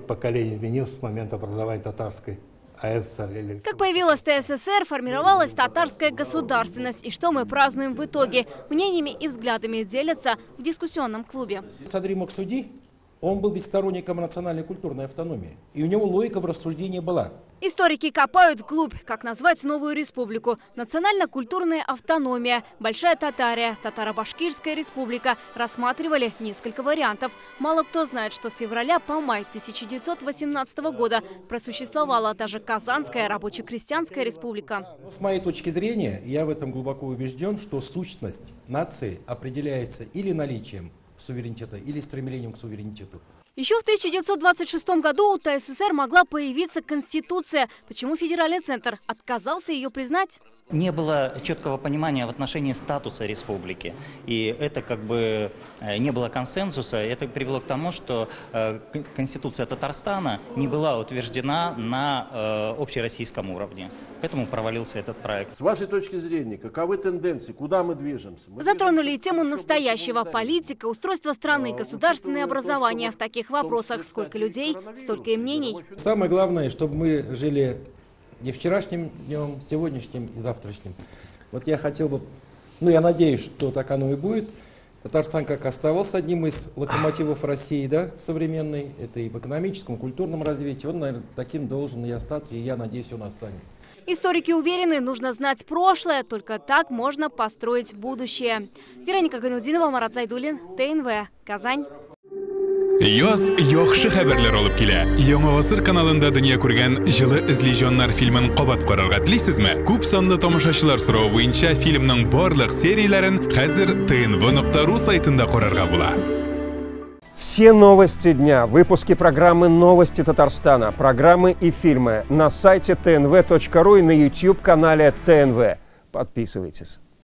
Сколько поколений изменилось с момента образования татарской АССР. Как появилась ТССР, формировалась татарская государственность. И что мы празднуем в итоге? Мнениями и взглядами делятся в дискуссионном клубе. Садри Максуди, он был ведь сторонником национальной культурной автономии. И у него логика в рассуждении была. Историки копают вглубь, как назвать новую республику. Национально-культурная автономия, Большая Татария, Татаро-Башкирская республика. Рассматривали несколько вариантов. Мало кто знает, что с февраля по май 1918 года просуществовала даже Казанская рабоче-крестьянская республика. С моей точки зрения, я в этом глубоко убежден, что сущность нации определяется или наличием суверенитета, или стремлением к суверенитету. Еще в 1926 году у ТССР могла появиться Конституция. Почему федеральный центр отказался ее признать? Не было четкого понимания в отношении статуса республики. И это как бы не было консенсуса. Это привело к тому, что Конституция Татарстана не была утверждена на общероссийском уровне. Поэтому провалился этот проект. С вашей точки зрения, каковы тенденции, куда мы движемся? Затронули и тему настоящего: политика, устройство страны, государственное образование. В таких вопросах сколько людей, столько и мнений. Самое главное, чтобы мы жили не вчерашним днем, сегодняшним и завтрашним. Вот я хотел бы, я надеюсь, что так оно и будет. Татарстан как оставался одним из локомотивов России, да, современной, это и в экономическом, культурном развитии, он, наверное, таким должен и остаться, и я надеюсь, он останется. Историки уверены, нужно знать прошлое, только так можно построить будущее. Вероника Ганудинова, Марат Зайдуллин, ТНВ, Казань. Yoz yaxshi xabarlar olib kela. Yangi asr kanalında dünya ko'rgan Жылы izleyjonlar filmin qabat qararga tilaysizmi? Ko'p sonli tomoshachilar so'rovi bo'yicha filmning barliq seriyalarini hozir tnv.ru saytida ko'rarga bo'ladi. Все новости дня, выпуски программы «Новости Татарстана», программы и фильмы на сайте tnv.ru и на YouTube-канале ТНВ. Подписывайтесь.